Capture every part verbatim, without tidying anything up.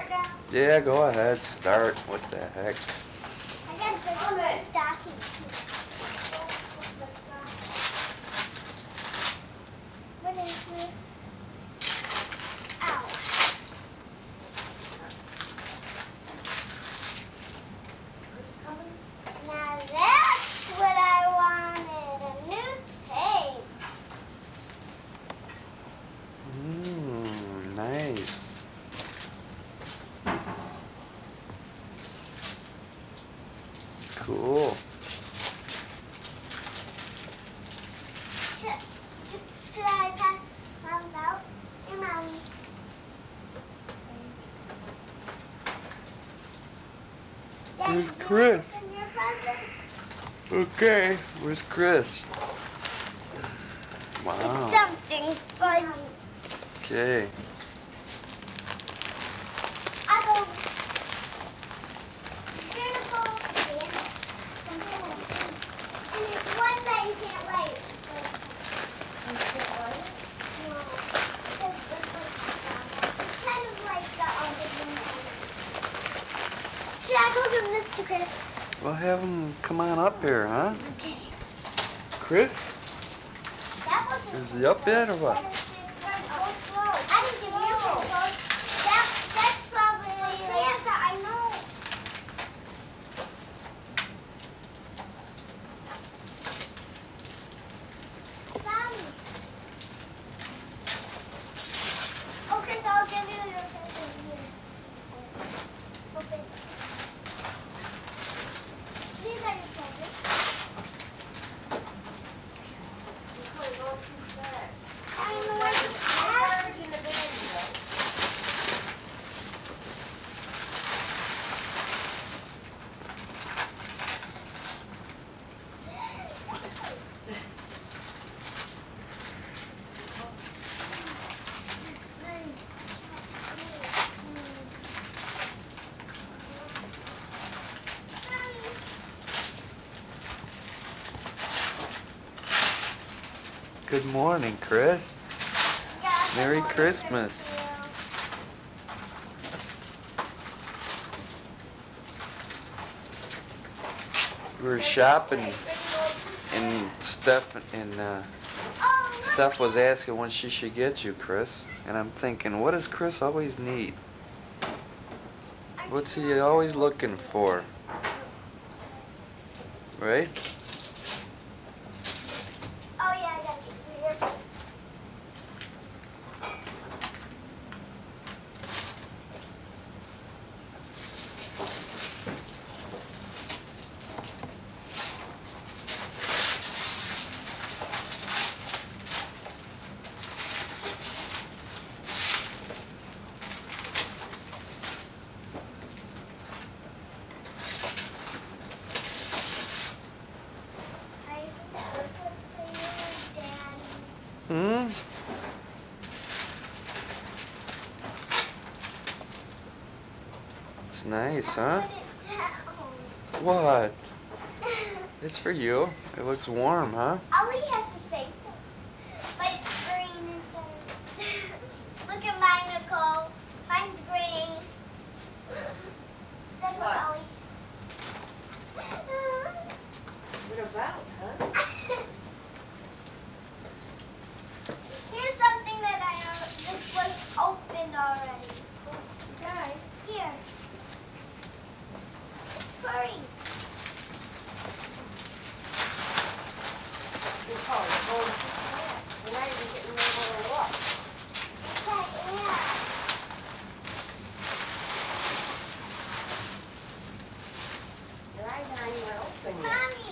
start now? Yeah, go ahead. Start. What the heck? I got a good stocking. What is this? Ow. Now that's what I wanted. A new tape. Mmm, nice. Cool. Should, should I pass Mom's out? Your mommy. Where's Chris? And your present? Okay, where's Chris? It's Wow. something funny. Okay. I go. Beautiful. And it's one that you can't light. You can't light it? No. It's it's kind of like the other one. Should I go give this to Chris? Well, have him come on up here, huh? Okay. Chris? That wasn't. Is he up yet or what? I didn't give you a control. That, that's probably Santa, I know. Mommy. Okay, so I'll give you your present here. Open. These are your presents. I know. Carriage in the van, you know. Good morning, Chris. Yeah, Merry good morning, Christmas. We were shopping, and Steph and uh, Oh, look. Steph was asking when she should get you, Chris. And I'm thinking, what does Chris always need? What's he always looking for? Right? Oh yeah, I gotta get you here. I think this one's for you, Dad. Hmm? It's nice, huh? Put it down. What? It's for you. It looks warm, huh? Ollie has the same thing, but it's green instead. Look at mine, Nicole. Mine's green. That's what What? Ollie. What about, huh? Here's something that I al- this was opened already. Guys, here. It's furry. You're calling it going too fast. We're not even getting able to look. Okay, yeah. Your eyes aren't even open yet. Mommy.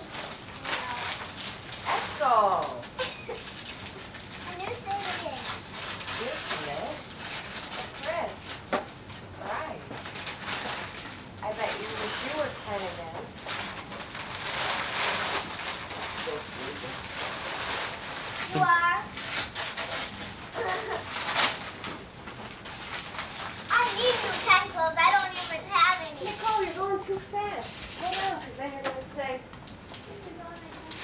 Echo. A new thing. Here she is. Chris. Surprise. I bet you wish you were ten again. Still sleeping? You are? I need new pen clothes. I don't even have any. Nicole, you're going too fast. Slow down, because then you're going to say, This is all I have.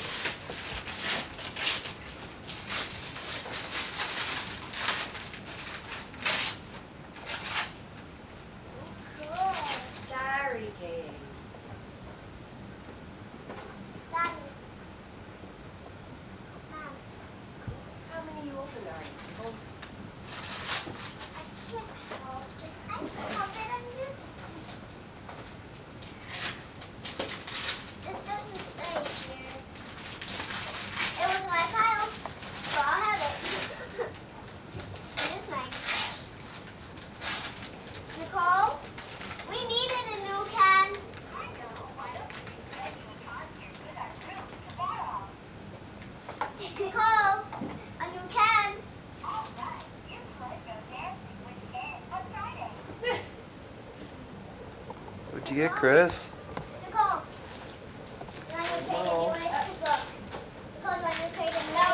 What'd you get, Chris? Nicole. You want to trade No. it? Look. Nicole, you want to trade it? No.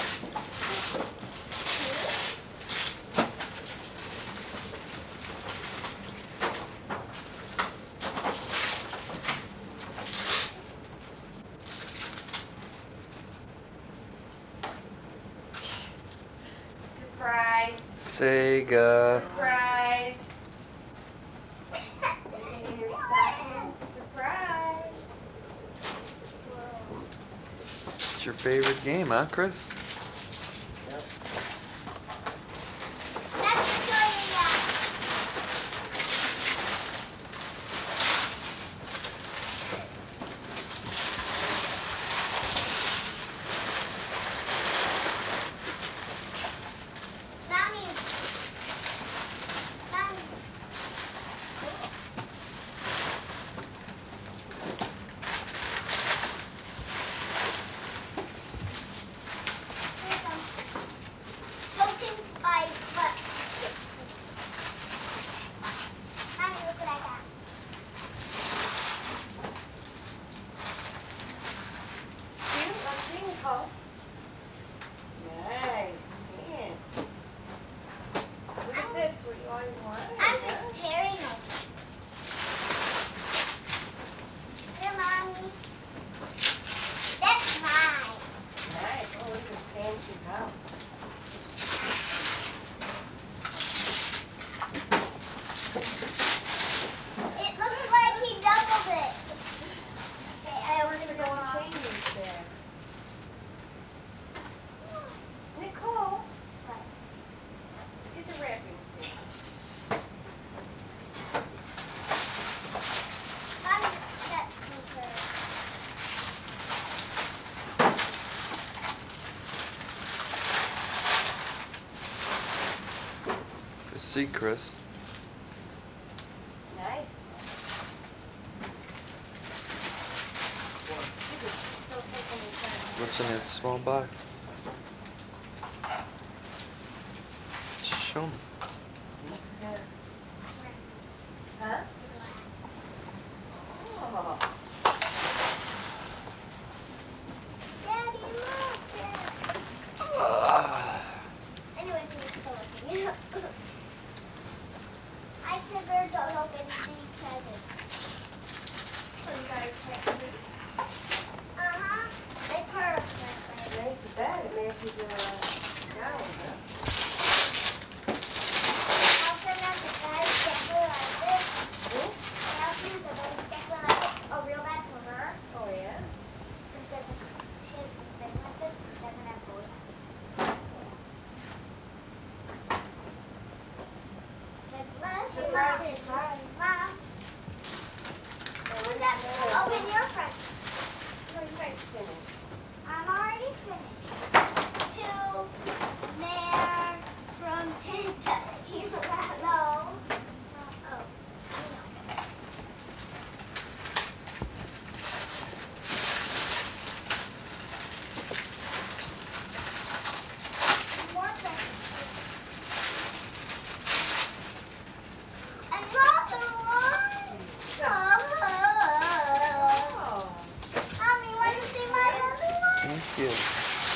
Surprise. Sega. Surprise. In your stocking. Surprise. It's your favorite game, huh, Chris? Let's show you that. Mommy. Mommy. Here it comes. Floating by what? Mommy, look what I got. Cute. Let's see, Nicole. Nice. Pants. Look at this. What you always wanted. I'm just tearing them. Here, Mommy. That's mine. Nice. Oh, look at this fancy cup. It looks like he doubled it. Okay, I We're always gonna go go on. change there. Nicole. Get the wrapping paper. Mommy, that paper. Let's see, Chris. Nice. Look, it's still taking your time. What's in that small box? Show me. Looks good. Huh? Oh. Daddy, look. Dad. Ah. Anyway, she was so lucky. I said there don't open the presents. You guys can't see. Uh-huh. They perfect. Nice bed. It matches your uh, gown, huh? I'll turn out the bed exactly like this. Ooh. I'll use the bed exactly like this. A real bed for her. Oh, yeah? Because she has a bed like this. She doesn't have both. God bless you. Surprise, surprise. Mom, who's that? Open your present. No, you guys finished. I'm already finished. To Mayor from Santa. No. Oh. More presents. Another one. Oh. Oh. Mommy, want to see my other one? Thank you.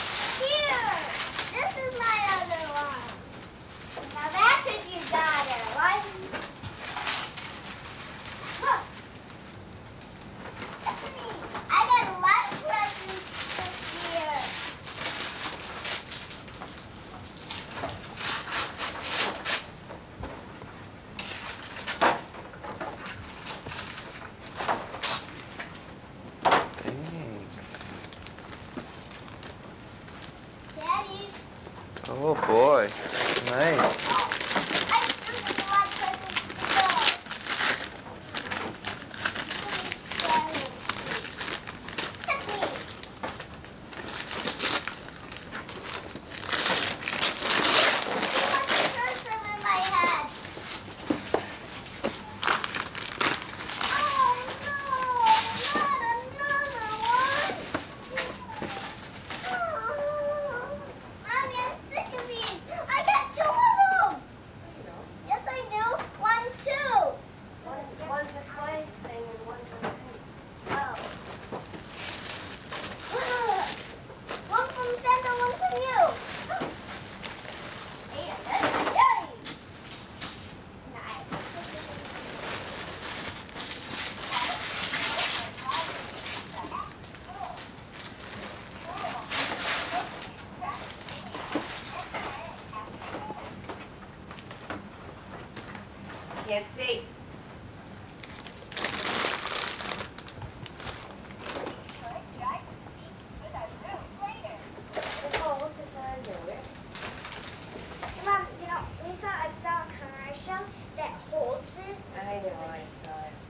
excited when I saw it.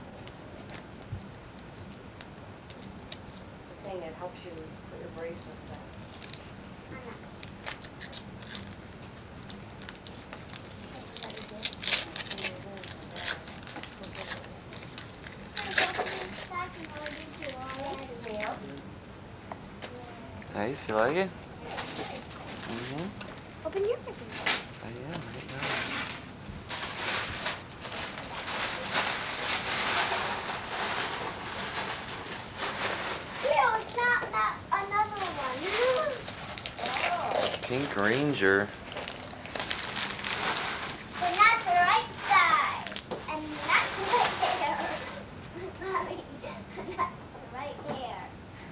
The thing that helps you put your bracelets on. Nice, you like it? Mm-hmm. Open your present. I am, right now. Ew, it's not that another one. Oh. Pink Ranger. But not the right size. And not the right hair. Mommy, not the right hair.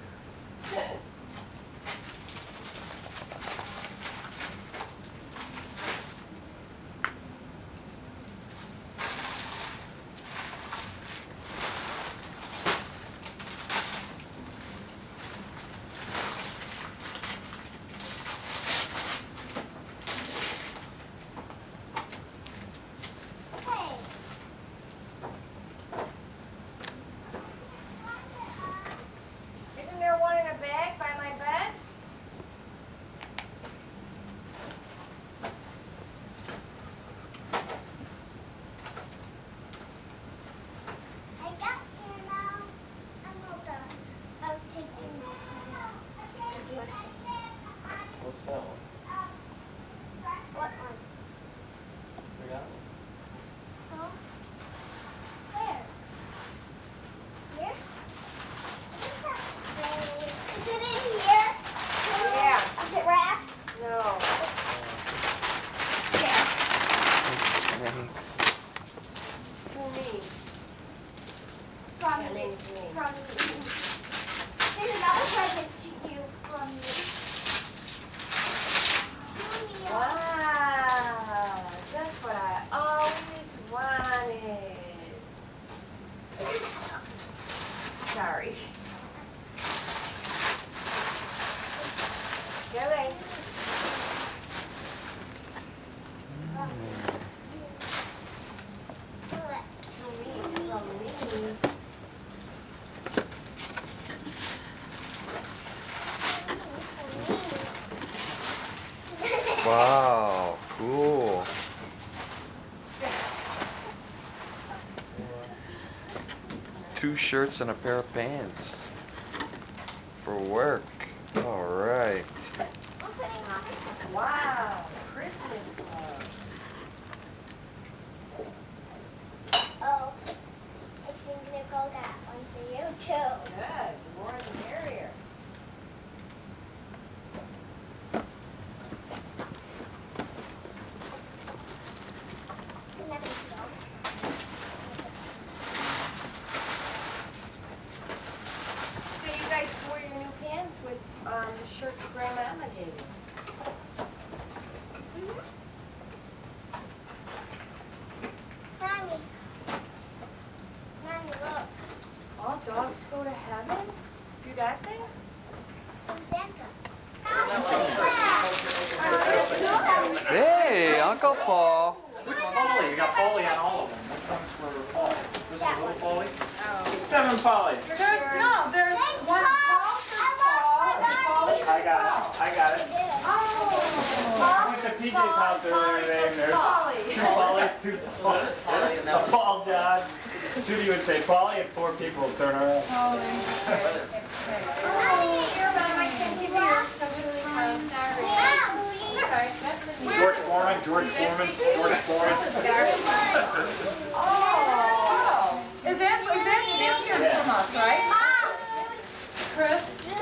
Hey. Isn't there one in a bag by my bed? I got here now. I'm all done. I was taking my What's that one? What one? We got one. Huh? Where? Here? Is it in here? Yeah. Is it wrapped? No. Thanks. To me. From That me. means me. From me. There's another present to you from me. Julia. Wow. Just what I always wanted. Sorry. Joey. To me, from me. Wow, cool. Two shirts and a pair of pants. For work. All right. I'm putting on. Wow. Christmas love. Oh, I think Nicole got one for you too. Good. The more the merrier. Never know. So you guys wore your new pants with um, the shirts Grandmama gave you. Mhm. Mommy. Mommy, look. All dogs go to heaven? You got that? From Santa. Hey, Uncle Paul. Which Polly? You got Polly on all of them. Which one's for Polly? This is That little one. Polly? Oh. Seven Polly. There's, no, there's Thank one Paul. Paul for I Paul love and my Paul Barbie. for I got Paul. it. I got it. I went to P J's house earlier today and there's two Pollys, two Pauls. A Paul John. Judy would say Polly and four people would turn around. Mommy, your mom, I can't give you yours because Julie comes. Sorry. Okay, that's the new. George Foreman, George Foreman, George Foreman. Oh. Is that, is that picture Yeah. from us, right? Chris?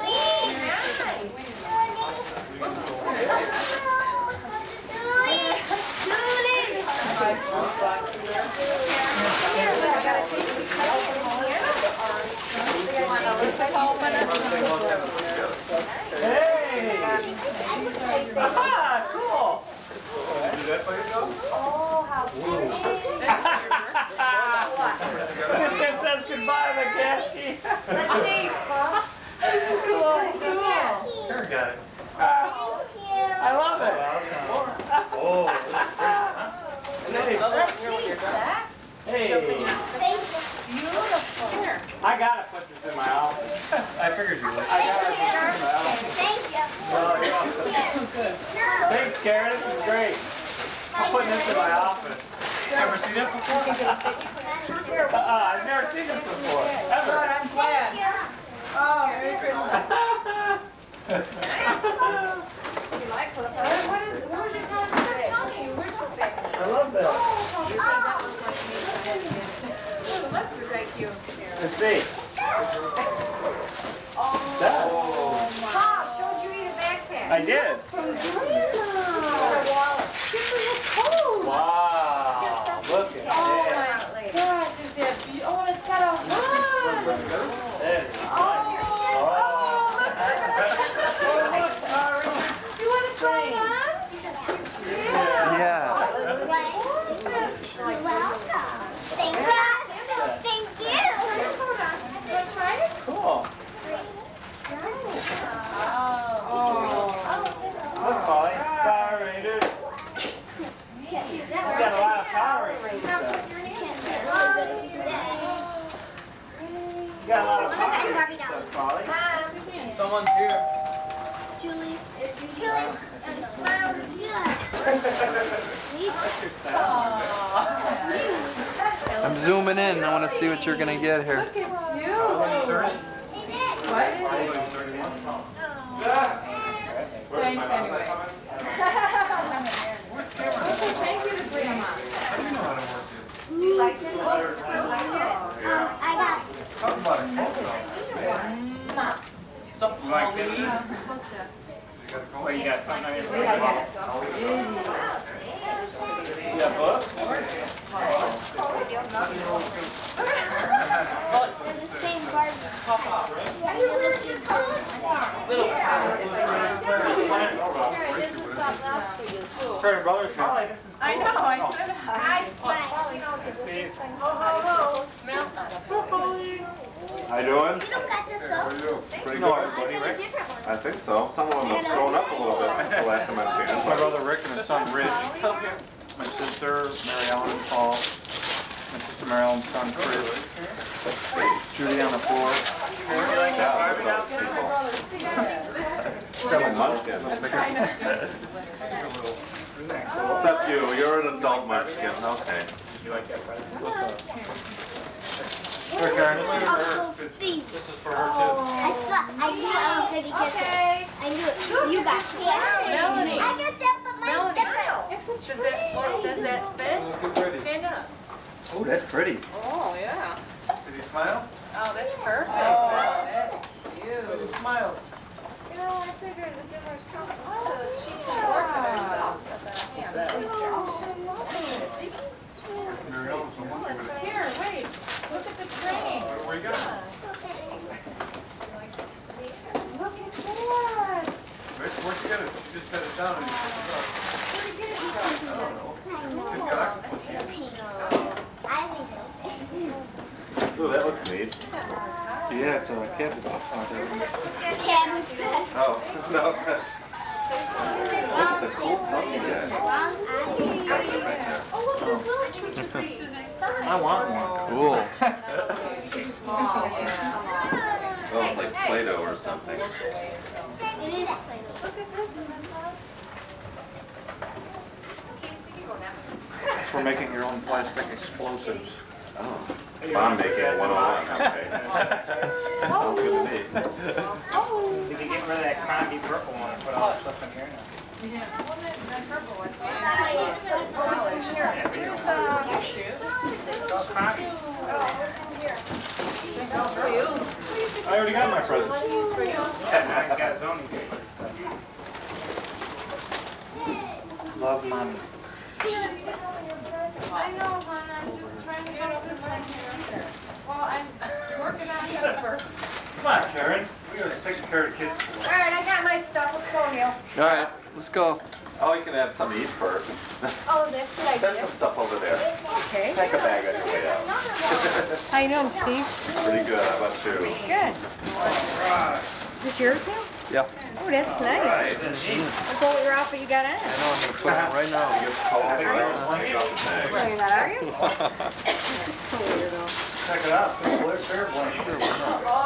Hey! Ah, cool! Oh, how pretty. It says goodbye, McCaskey. Let's see, Paul. This is cool. Karen got it. Ah, I love it. Oh, Let's see, Zach. hey. I gotta put this in my office. I figured you would. I gotta put this in my office. Thank you. Oh, you're welcome. Thanks, Karen. This is great. I'm putting this in my office. Ever seen it before? Uh, I've never seen this before. Ever. I'm glad. Oh, Merry Christmas. You like what? What is, what was it called? Tell me, where's the thing? I love that. Oh, you said that was like me. Oh, that's very cute. Let's see. Oh, That. Mom showed you eat a backpack. I did. Wow. Look at Oh that. my gosh, is that beautiful? Oh, it's got a hood. That is Oh, oh, look. You want to try it on? Yeah. You're welcome. Thank you. Thank you. Hold on. You want to try it? cool. Oh. Look, Polly. Power Rangers. You got a lot of Power Rangers stuff. You got a lot of Power Rangers stuff, Polly. Someone's here. Julie, Julie, smile with you. I'm zooming in. I want to see what you're gonna get here. Look at you. Thanks anyway. Thank you to Grandma. You like it? I got it. Something like this. What, you got something on your face? You got books? They're the same garden. Are you looking Carter Brothers. Polly, this is cool. I know, I said hi. Steve. Oh, hello. How you doing? You don't got this up? Pretty know good. everybody, I right? think a different one. I think so. Some of them have grown up a little bit since the last time I've seen My them. brother Rick and his son Rich. My sister Mary Ellen and Paul. My sister Mary Ellen's son Chris. Judy on the floor. You like that Barbie doll? Got my munchkin. Except you. You're an adult munchkin. Okay. You like that Barbie? What's up? Here, Karen. Uncle Steve. This is for her I saw, I knew I was going to get Okay. this. I knew it. You got it. Melanie. I got that, but mine's different. It's a Does it, does it fit? Stand up. Oh, that's pretty. Oh, yeah. Did he smile? Oh, that's perfect. Oh, that's cute. Smile. You know, I figured to give her something so that she can work on herself. What's that? Mary Ellen, someone Oh, with it's it. here, wait. Look at the train. Where you got it? Look at that. Where'd where'd you get it? You just set it down and you picked it up. Ooh, that looks neat. Yeah, it's a cabbage. Oh, no. Look at the cool stuff you got. Oh, look, there's little treats pieces inside. I want one. Cool. Small, yeah. Oh, it's like Play-Doh or something. It is Play-Doh. Look at this. It's for making your own plastic explosives. Oh. Bomb making one oh one. Okay. Sounds good to me. Did you get rid of that Condi purple one and put all the stuff in here now? Yeah. Well, that, that purple one. Yeah, but you don't have Here's Oh, Condi. for you. I already got my present. Here's for you. Yeah, mine's got its own stuff. Love mommy. I know, hon, I'm just trying to get this one here. Well, I'm working on this first. Come on, Karen. We gotta take care of the kids. All right, I got my stuff. Let's go, Neil. All right, let's go. Oh, you can have some to eat first. Oh, that's a good There's idea. some stuff over there. Okay. Take a bag on your way out. How you doing, Steve? Pretty good. How about you? Good. Is this yours now? Yeah. Oh, that's nice. Right. I'll go with your outfit you got on. I know, I'm gonna put it on right now. You get cold. Drop the bag. doing that, are you? Check it out. It's clear, clear blank. Oh,